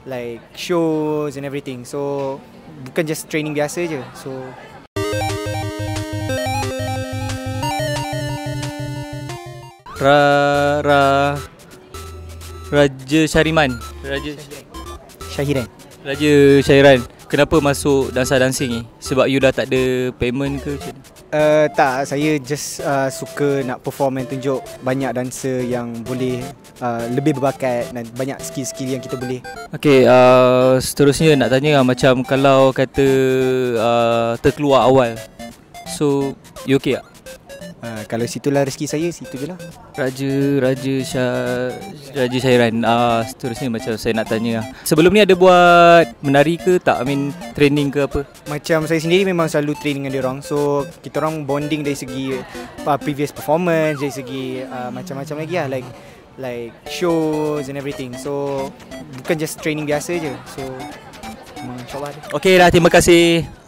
like shows and everything. So bukan just training biasa je. So Raja Syariman. Syahiran. Raja Syairan. Kenapa masuk dansa dancing ni? Sebab you dah tak ada payment ke macam mana? Tak, saya just suka nak perform dan tunjuk banyak dancer yang boleh lebih berbakat dan banyak skill-skill yang kita boleh. Okay, seterusnya nak tanya macam kalau kata terkeluar awal. So, you okay tak? Kalau situlah rezeki saya, situ je lah. Raja Syairan. Seterusnya macam saya nak tanya, sebelum ni ada buat menari ke tak? I mean training ke apa? Macam saya sendiri memang selalu training dengan diorang. So kita orang bonding dari segi previous performance, dari segi macam-macam lagi lah, like shows and everything. So bukan just training biasa je. So InsyaAllah. Okay dah, terima kasih.